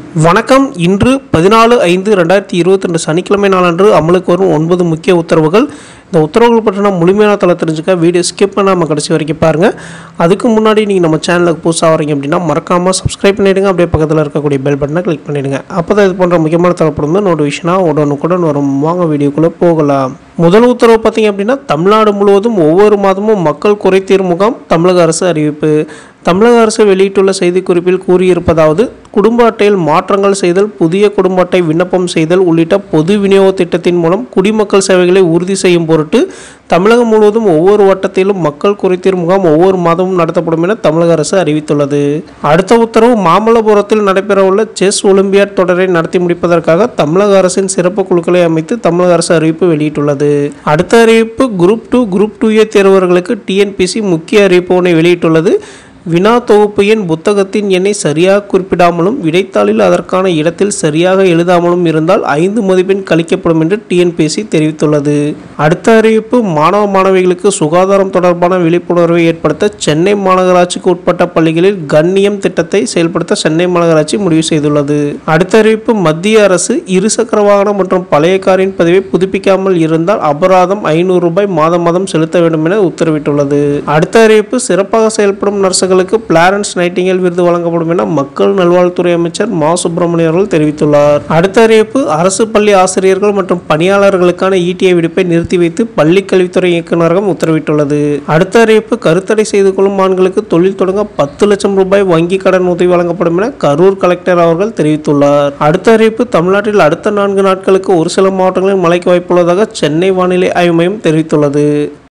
வணக்கம். இன்று 14/5/2022 சனிக்கிழமை நாளன்று அமலுக்கு வரும் 9 முக்கிய உத்தரவுகள். இந்த உத்தரவுகள் பற்றின முழுமையான தலை தெரிஞ்சுக்க வீடியோ ஸ்கிப் பண்ணாமல் கடைசி வரைக்கும் பாருங்கள். அதுக்கு முன்னாடி நீங்கள் நம்ம சேனலுக்கு புதுசாக வரீங்க அப்படின்னா மறக்காமல் சப்ஸ்கிரைப் பண்ணிவிடுங்க. அப்படியே பக்கத்தில் இருக்கக்கூடிய பெல் பட்டனை கிளிக் பண்ணிவிடுங்க. அப்போ தான் இது போன்ற முக்கியமான தரப்படும் நோட்டிஃபிகேஷனாக உடனுக்குடன் வரும். வாங்க வீடியோக்குள்ளே போகலாம். முதல் உத்தரவு பார்த்தீங்க அப்படின்னா, தமிழ்நாடு முழுவதும் ஒவ்வொரு மாதமும் மக்கள் குறைதீர் முகாம் தமிழக அரசு அறிவிப்பு. தமிழக அரசு வெளியிட்டுள்ள செய்திக்குறிப்பில் கூறியிருப்பதாவது: குடும்ப அட்டையில் மாற்றங்கள் செய்தல், புதிய குடும்ப அட்டை விண்ணப்பம் செய்தல் உள்ளிட்ட பொது விநியோக திட்டத்தின் மூலம் குடிமக்கள் சேவைகளை உறுதி செய்யும் பொருட்டு தமிழகம் முழுவதும் ஒவ்வொரு வட்டத்திலும் மக்கள் குறைதீர் முகாம் ஒவ்வொரு மாதமும் நடத்தப்படும் என தமிழக அரசு அறிவித்துள்ளது. அடுத்த உத்தரவு: மாமல்லபுரத்தில் நடைபெறவுள்ள செஸ் ஒலிம்பியாட் தொடரை நடத்தி முடிப்பதற்காக தமிழக அரசின் சிறப்பு குழுக்களை அமைத்து தமிழக அரசு அறிவிப்பு வெளியிட்டுள்ளது. அடுத்த அறிவிப்பு: குரூப் 2, குரூப் 2A தேர்வர்களுக்கு டிஎன்பிஎஸ்சி முக்கிய அறிவிப்பு ஒன்றை வெளியிட்டுள்ளது. வினா தொகுப்பு எண் புத்தகத்தின் எண்ணை சரியாக குறிப்பிடாமலும் விடைத்தாளில் அதற்கான இடத்தில் சரியாக எழுதாமலும் இருந்தால் 5 மதிப்பெண் கழிக்கப்படும் என்று டிஎன்பிஎஸ்சி தெரிவித்துள்ளது. அடுத்த அறிவிப்பு: மாணவ மாணவிகளுக்கு சுகாதாரம் தொடர்பான விழிப்புணர்வை ஏற்படுத்த சென்னை மாநகராட்சிக்கு உட்பட்ட பள்ளிகளில் கண்ணியம் திட்டத்தை செயல்படுத்த சென்னை மாநகராட்சி முடிவு செய்துள்ளது. அடுத்த அறிவிப்பு: மத்திய அரசு இருசக்கர வாகனம் மற்றும் பழைய காரின் பதிவை புதுப்பிக்காமல் இருந்தால் அபராதம் ₹500 மாதம் மாதம் செலுத்த வேண்டும் என உத்தரவிட்டுள்ளது. அடுத்த அறிவிப்பு: சிறப்பாக செயல்படும் நர்சுகளுக்கு பிளாரன்ஸ் நைட்டிங்கேல் விருது வழங்கப்படும் என மக்கள் நல்வாழ்வுத்துறை அமைச்சர் மா. சுப்பிரமணியன் அவர்கள் தெரிவித்துள்ளார். அடுத்த அறிவிப்பு: அரசு பள்ளி ஆசிரியர்கள் மற்றும் பணியாளர்களுக்கான ஈட்டிய விடுப்பை நிறுத்தி வைத்து பள்ளி கல்வித்துறை இயக்குநரகம் உத்தரவிட்டுள்ளது. அடுத்த அறிவிப்பு: கருத்தடை செய்து கொள்ளும் ஆண்களுக்கு தொழில் தொடங்க ₹10 லட்சம் வங்கி கடன் உதவி வழங்கப்படும் என கரூர் கலெக்டர் அவர்கள் தெரிவித்துள்ளார். அடுத்த அறிவிப்பு: தமிழ்நாட்டில் அடுத்த 4 நாட்களுக்கு ஒரு சில மாவட்டங்களில் மழைக்கு வாய்ப்புள்ளதாக சென்னை வானிலை ஆய்வு மையம் தெரிவித்துள்ளது.